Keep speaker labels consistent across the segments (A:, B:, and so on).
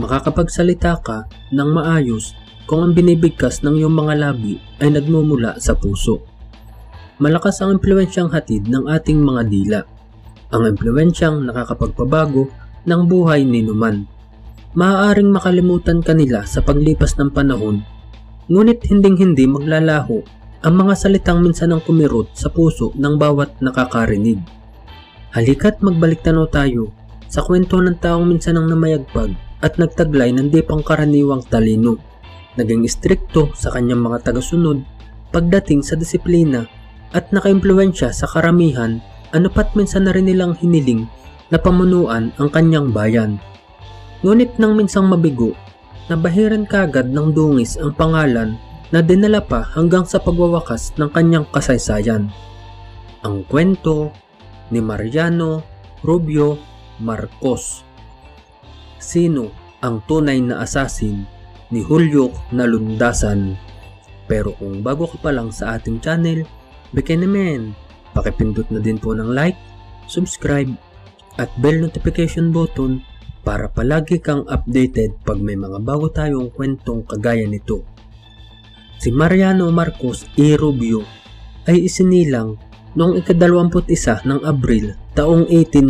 A: makakapagsalita ka ng maayos kung ang binibigkas ng iyong mga labi ay nagmumula sa puso. Malakas ang impluwensyang hatid ng ating mga dila. Ang impluwensyang nakakapagpabago ng buhay ni numan. Maaaring makalimutan kanila sa paglipas ng panahon, ngunit hinding-hindi maglalaho ang mga salitang minsan ang kumirot sa puso ng bawat nakakarinig. Halika't magbalik tanaw tayo sa kwento ng taong minsan ang namayagpag at nagtaglay ng di pangkaraniwang talino. Naging istrikto sa kanyang mga tagasunod pagdating sa disiplina at nakaimpluwensya sa karamihan, anupat minsan na rin nilang hiniling na pamunuan ang kanyang bayan. Ngunit nang minsang mabigo, nabahiran kaagad ng dungis ang pangalan na dinala pa hanggang sa pagwawakas ng kanyang kasaysayan. Ang kwento ni Mariano Rubio Marcos. Sino ang tunay na assassin ni Julio Nalundasan? Pero kung bago ka pa lang sa ating channel, baka naman pakipindot na din po ng like, subscribe at bell notification button para palagi kang updated pag may mga bago tayong kwentong kagaya nito. Si Mariano Marcos E. Rubio ay isinilang noong ika-21 ng Abril taong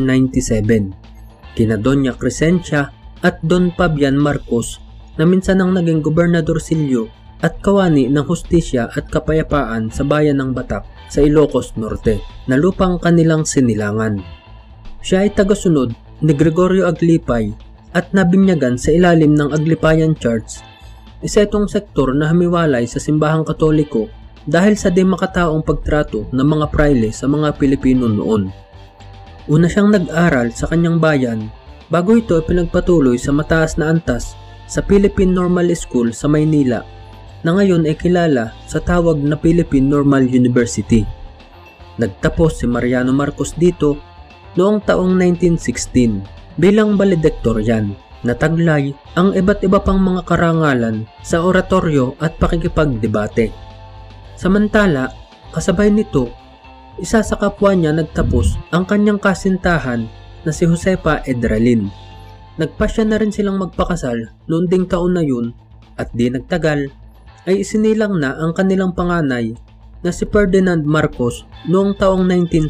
A: 1897 kina Doña Crescencia at Don Fabian Marcos na minsan ang naging gobernadorsilyo at kawani ng hustisya at kapayapaan sa bayan ng Batak sa Ilocos Norte na lupang kanilang sinilangan. Siya ay tagasunod ni Gregorio Aglipay at nabinyagan sa ilalim ng Aglipayan Church. Isa itong sektor na humiwalay sa simbahang Katoliko dahil sa di makataong pagtrato ng mga praile sa mga Pilipino noon. Una siyang nag-aral sa kanyang bayan bago ito ay pinagpatuloy sa mataas na antas sa Philippine Normal School sa Maynila na ngayon ay kilala sa tawag na Philippine Normal University. Nagtapos si Mariano Marcos dito noong taong 1916 bilang valedictorian na taglay ang iba't iba pang mga karangalan sa oratoryo at pakikipagdebate. Samantala, kasabay nito, isa sa kapwa niya nagtapos ang kanyang kasintahan na si Josefa Edralin. Nagpasya na rin silang magpakasal noon ding taon na yun at di nagtagal ay isinilang na ang kanilang panganay na si Ferdinand Marcos noong taong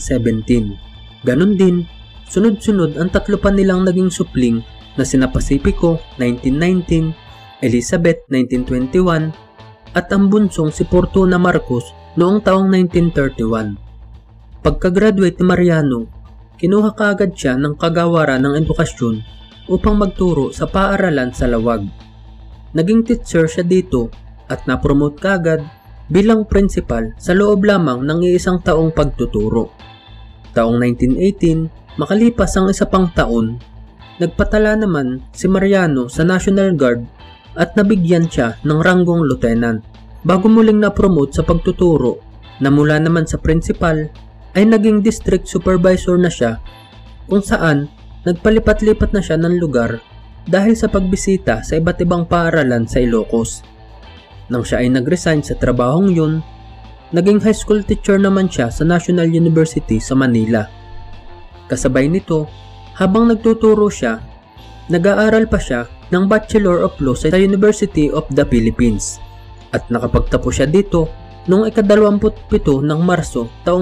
A: 1917. Ganon din, sunod-sunod ang tatlo pa nilang naging supling na sina Pacifico 1919, Elizabeth 1921 at ang bunsong si Fortuna Marcos noong taong 1931. Pagka-graduate ni Mariano, kinuha kaagad siya ng kagawaran ng edukasyon upang magturo sa paaralan sa Lawag. Naging teacher siya dito at napromote kaagad bilang principal sa loob lamang ng iisang taong pagtuturo. Taong 1918, makalipas ang isa pang taon, nagpatala naman si Mariano sa National Guard at nabigyan siya ng ranggong lieutenant bago muling na-promote sa pagtuturo na mula naman sa principal ay naging district supervisor na siya kung saan nagpalipat-lipat na siya ng lugar dahil sa pagbisita sa iba't ibang paaralan sa Ilocos. Nang siya ay nag-resign sa trabahong yun, naging high school teacher naman siya sa National University sa Manila. Kasabay nito, habang nagtuturo siya, nag-aaral pa siya ng Bachelor of Law sa University of the Philippines at nakapagtapos siya dito noong ika-27 ng Marso taong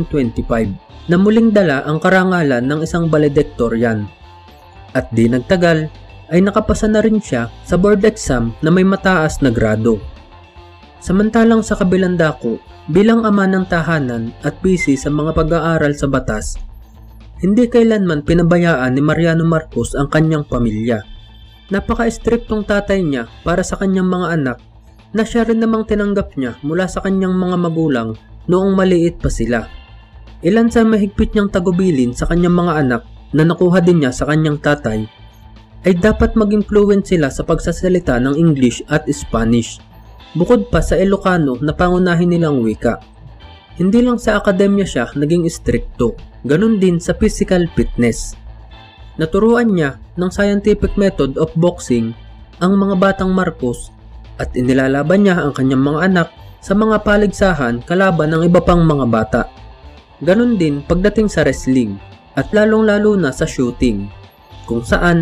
A: 1925 na muling dala ang karangalan ng isang valedictorian. At di nagtagal ay nakapasa na rin siya sa board exam na may mataas na grado. Samantalang sa kabilang dako, bilang ama ng tahanan at busy sa mga pag-aaral sa batas, hindi kailanman pinabayaan ni Mariano Marcos ang kanyang pamilya. Napaka-estriktong tatay niya para sa kanyang mga anak na siya rin namang tinanggap niya mula sa kanyang mga magulang noong maliit pa sila. Ilan sa mahigpit niyang tagubilin sa kanyang mga anak na nakuha din niya sa kanyang tatay ay dapat maging fluent sila sa pagsasalita ng English at Spanish, bukod pa sa Ilocano na pangunahin nilang wika. Hindi lang sa akademya siya naging istrikto, ganun din sa physical fitness. Naturuan niya ng scientific method of boxing ang mga batang Marcos at inilalaban niya ang kanyang mga anak sa mga paligsahan kalaban ng iba pang mga bata. Ganun din pagdating sa wrestling at lalong-lalo na sa shooting, kung saan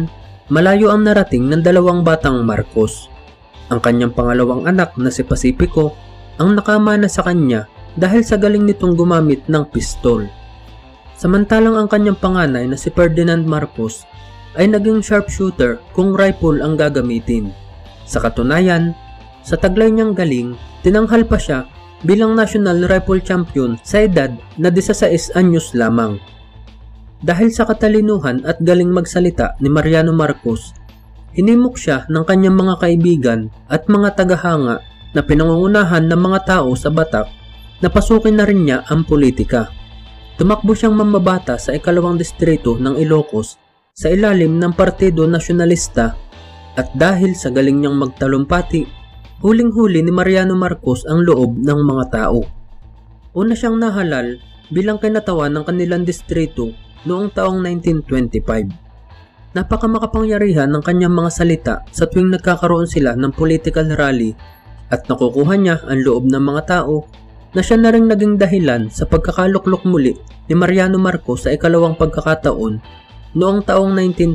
A: malayo ang narating ng dalawang batang Marcos. Ang kanyang pangalawang anak na si Pacifico ang nakamana sa kanya dahil sa galing nitong gumamit ng pistol. Samantalang ang kanyang panganay na si Ferdinand Marcos ay naging sharpshooter kung rifle ang gagamitin. Sa katunayan, sa taglay niyang galing, tinanghal pa siya bilang national rifle champion sa edad na 16 anyos lamang. Dahil sa katalinuhan at galing magsalita ni Mariano Marcos, hinimok siya ng kanyang mga kaibigan at mga tagahanga na pinangungunahan ng mga tao sa Batak na pasukin na rin niya ang politika. Tumakbo siyang mamabata sa ikalawang distrito ng Ilocos sa ilalim ng Partido Nacionalista at dahil sa galing niyang magtalumpati, huling-huli ni Mariano Marcos ang loob ng mga tao. Una siyang nahalal bilang kinatawan ng kanilang distrito noong taong 1925. Napakamakapangyarihan ng kanyang mga salita sa tuwing nagkakaroon sila ng political rally at nakukuha niya ang loob ng mga tao na siya na rin naging dahilan sa pagkakaluklok muli ni Mariano Marcos sa ikalawang pagkakataon noong taong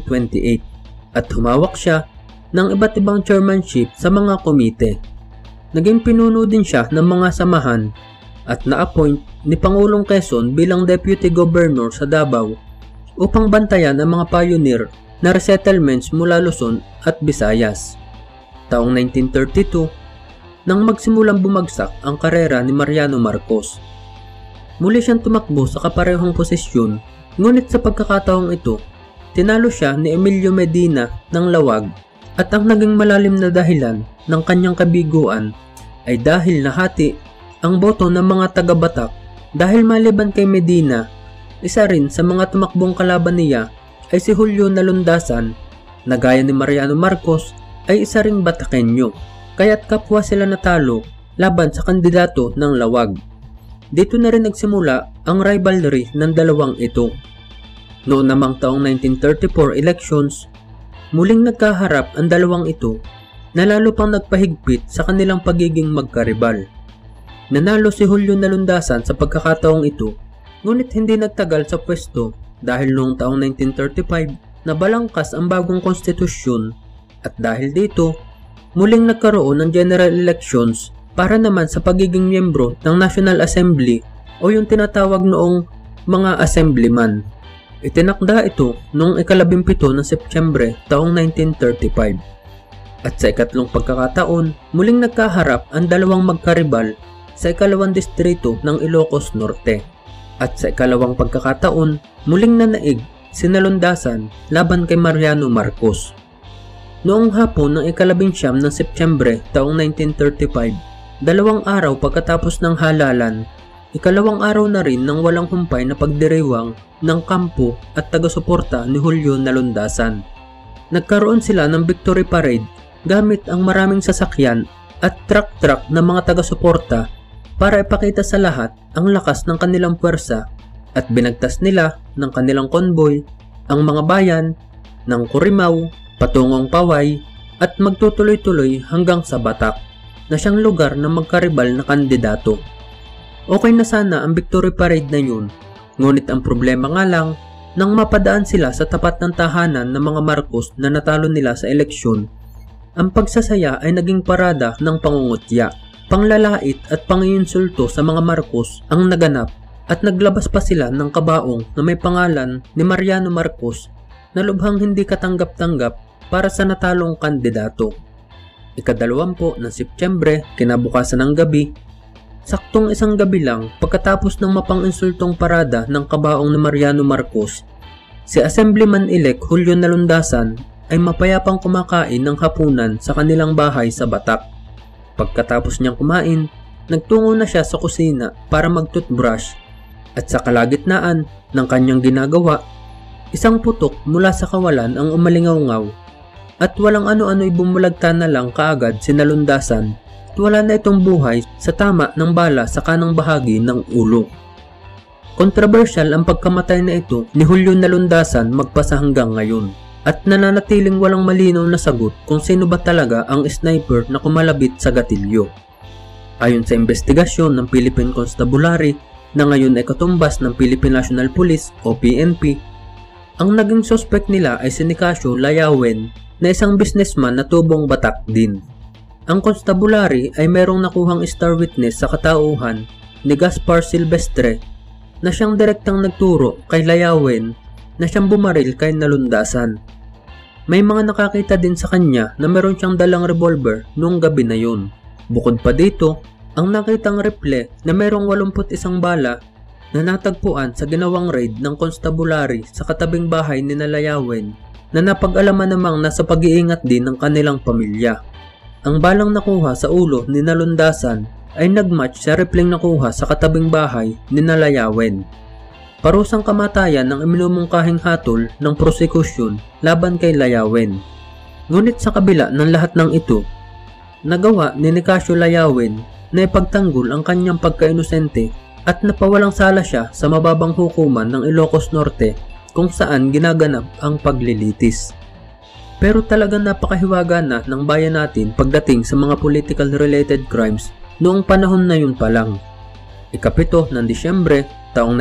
A: 1928 at humawak siya ng iba't ibang chairmanship sa mga komite. Naging pinuno din siya ng mga samahan at na-appoint ni Pangulong Quezon bilang Deputy Governor sa Davao upang bantayan ang mga pioneer na resettlements mula Luzon at Visayas. Taong 1932, nang magsimulang bumagsak ang karera ni Mariano Marcos. Muli siyang tumakbo sa kaparehong posisyon, ngunit sa pagkakataong ito, tinalo siya ni Emilio Medina ng Lawag at ang naging malalim na dahilan ng kanyang kabiguan ay dahil nahati ang boto ng mga taga-Batak dahil maliban kay Medina, isa rin sa mga tumakbong kalaban niya ay si Julio Nalundasan na gaya ni Mariano Marcos ay isa ring Batakenyo, kaya't kapwa sila natalo laban sa kandidato ng Lawag. Dito na rin nagsimula ang rivalry ng dalawang ito. Noong namang taong 1934 elections, muling nagkaharap ang dalawang ito na lalo pang nagpahigpit sa kanilang pagiging magkaribal. Nanalo si Julio Nalundasan sa pagkakataong ito, ngunit hindi nagtagal sa pwesto dahil noong taong 1935 nabalangkas ang bagong konstitusyon at dahil dito, muling nagkaroon ng general elections para naman sa pagiging miyembro ng National Assembly o yung tinatawag noong mga assemblyman. Itinakda ito noong ika-17 ng Setyembre taong 1935. At sa ikatlong pagkakataon, muling nagkaharap ang dalawang magkaribal sa ikalawang distrito ng Ilocos Norte. At sa ikalawang pagkakataon, muling nanaig si Nalundasan laban kay Mariano Marcos. Noong hapon ng ika-19 ng Setyembre taong 1935, 2 araw pagkatapos ng halalan, ikalawang araw na rin ng walang humpay na pagdiriwang ng kampo at taga-suporta ni Julio Nalundasan. Nagkaroon sila ng victory parade gamit ang maraming sasakyan at truck ng mga taga-suporta para ipakita sa lahat ang lakas ng kanilang puwersa at binagtas nila ng kanilang konboy ang mga bayan ng Curimaw, patungong Paway at magtutuloy-tuloy hanggang sa Batak na siyang lugar ng magkaribal na kandidato. Okay na sana ang victory parade na yun, ngunit ang problema nga lang nang mapadaan sila sa tapat ng tahanan ng mga Marcos na natalo nila sa eleksyon, ang pagsasaya ay naging parada ng pangungutya, panglalait at panginsulto sa mga Marcos ang naganap at naglabas pa sila ng kabaong na may pangalan ni Mariano Marcos na lubhang hindi katanggap-tanggap para sa natalong kandidato. Ika-20 ng Setyembre, kinabukasan ng gabi, saktong isang gabi lang pagkatapos ng mapang-insultong parada ng kabaong ni Mariano Marcos, si Assemblyman-elect Julio Nalundasan ay mapayapang kumakain ng hapunan sa kanilang bahay sa Batak. Pagkatapos niyang kumain, nagtungo na siya sa kusina para mag-toothbrush at sa kalagitnaan ng kanyang ginagawa, isang putok mula sa kawalan ang umalingaw-ngaw at walang ano-ano'y bumulagta na lang kaagad si Nalundasan at wala na itong buhay sa tama ng bala sa kanang bahagi ng ulo. Controversial ang pagkamatay na ito ni Julio Nalundasan magpasa hanggang ngayon at nananatiling walang malinaw na sagot kung sino ba talaga ang sniper na kumalabit sa gatilyo. Ayon sa investigasyon ng Philippine Constabulary na ngayon ay katumbas ng Philippine National Police o PNP, Ang naging suspect nila ay si Nicasio Layawen na isang businessman na tubong Batak din. Ang constabulary ay merong nakuhang star witness sa katauhan ni Gaspar Silvestre na siyang direktang nagturo kay Layawen na siyang bumaril kay Nalundasan. May mga nakakita din sa kanya na meron siyang dalang revolver noong gabi na yun. Bukod pa dito, ang nakitang rifle na merong 81 bala na natagpuan sa ginawang raid ng constabulary sa katabing bahay ni Layawen na napag-alaman namang nasa pag-iingat din ng kanilang pamilya. Ang balang nakuha sa ulo ni Nalundasan ay nagmatch sa rifleng nakuha sa katabing bahay ni Layawen. Parusang kamatayan ng iminumungkahing hatol ng prosekusyon laban kay Layawen. Ngunit sa kabila ng lahat ng ito, nagawa ni Nicasio Layawen na ipagtanggol ang kanyang pagka-inosente at napawalang sala siya sa mababang hukuman ng Ilocos Norte kung saan ginaganap ang paglilitis. Pero talagang napakahiwaga na ng bayan natin pagdating sa mga political related crimes noong panahon na yun pa lang. Ika-7 ng Disyembre taong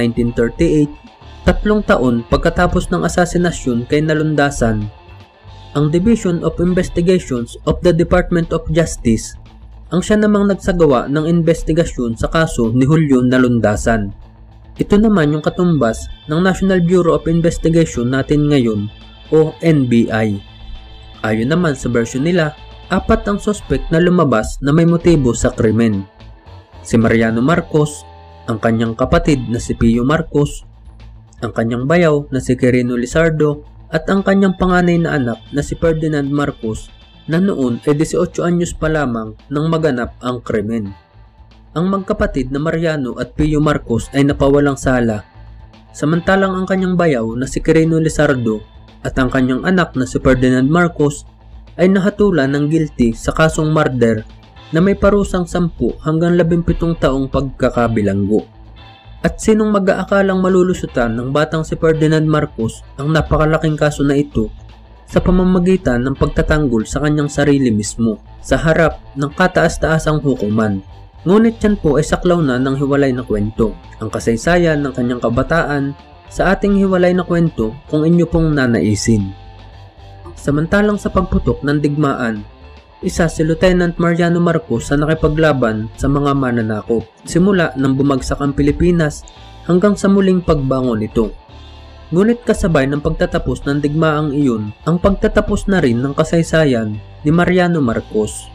A: 1938, 3 taon pagkatapos ng asasinasyon kay Nalundasan, ang Division of Investigations of the Department of Justice ang siya namang nagsagawa ng investigasyon sa kaso ni Julio Nalundasan. Ito naman yung katumbas ng National Bureau of Investigation natin ngayon o NBI. Ayon naman sa version nila, 4 ang suspect na lumabas na may motibo sa krimen. Si Mariano Marcos, ang kanyang kapatid na si Pio Marcos, ang kanyang bayaw na si Quirino Lizardo at ang kanyang panganay na anak na si Ferdinand Marcos na noon ay 18 anyos pa lamang nang maganap ang krimen. Ang magkapatid na Mariano at Pio Marcos ay napawalang sala, samantalang ang kanyang bayaw na si Quirino Lizardo at ang kanyang anak na si Ferdinand Marcos ay nahatulan ng guilty sa kasong murder na may parusang 10 hanggang 17 taong pagkakabilanggo. At sinong mag-aakalang malulusutan ng batang si Ferdinand Marcos ang napakalaking kaso na ito sa pamamagitan ng pagtatanggol sa kanyang sarili mismo sa harap ng kataas-taasang hukuman. Ngunit yan po ay saklaw na ng hiwalay na kwento, ang kasaysayan ng kanyang kabataan sa ating hiwalay na kwento kung inyo pong nanaisin. Samantalang sa pagputok ng digmaan, isa si Lieutenant Mariano Marcos sa nakipaglaban sa mga mananakop simula nang bumagsak ang Pilipinas hanggang sa muling pagbangon nito. Ngunit kasabay ng pagtatapos ng digmaang iyon, ang pagtatapos na rin ng kasaysayan ni Mariano Marcos.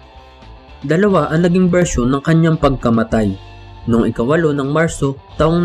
A: Dalawa ang naging bersyon ng kanyang pagkamatay noong ika-8 ng Marso taong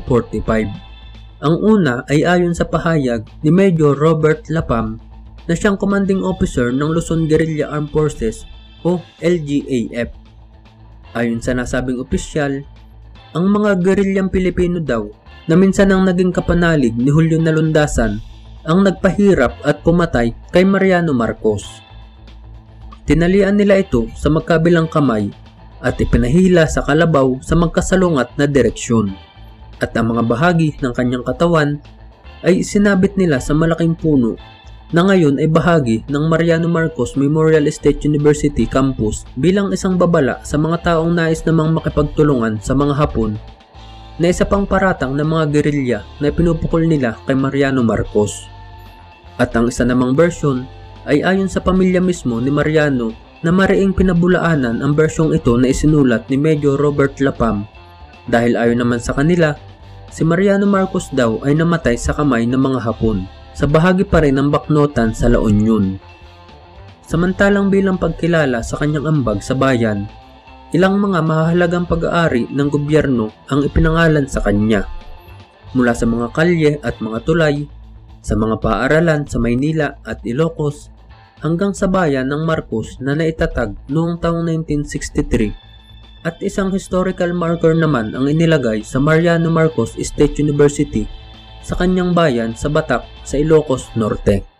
A: 1945. Ang una ay ayon sa pahayag ni Major Robert Lapam na siyang commanding officer ng Luzon Guerrilla Armed Forces o LGAF. Ayon sa nasabing opisyal, ang mga gerilyang Pilipino daw na minsan ang naging kapanalig ni Julio Nalundasan ang nagpahirap at pumatay kay Mariano Marcos. Tinalian nila ito sa magkabilang kamay at ipinahila sa kalabaw sa magkasalungat na direksyon, at ang mga bahagi ng kanyang katawan ay isinabit nila sa malaking puno na ngayon ay bahagi ng Mariano Marcos Memorial State University campus bilang isang babala sa mga taong nais namang makipagtulungan sa mga Hapon na isa pang paratang ng mga gerilya na pinupukol nila kay Mariano Marcos. At ang isa namang version ay ayon sa pamilya mismo ni Mariano na mariing pinabulaanan ang bersyong ito na isinulat ni Major Robert Lapam dahil ayon naman sa kanila, si Mariano Marcos daw ay namatay sa kamay ng mga Hapon sa bahagi pa rin ng baknotan sa La Union. Samantalang bilang pagkilala sa kanyang ambag sa bayan, ilang mga mahahalagang pag-aari ng gobyerno ang ipinangalan sa kanya, mula sa mga kalye at mga tulay, sa mga paaralan sa Maynila at Ilocos, hanggang sa bayan ng Marcos na naitatag noong taong 1963, at isang historical marker naman ang inilagay sa Mariano Marcos State University sa kanyang bayan sa Batak sa Ilocos Norte.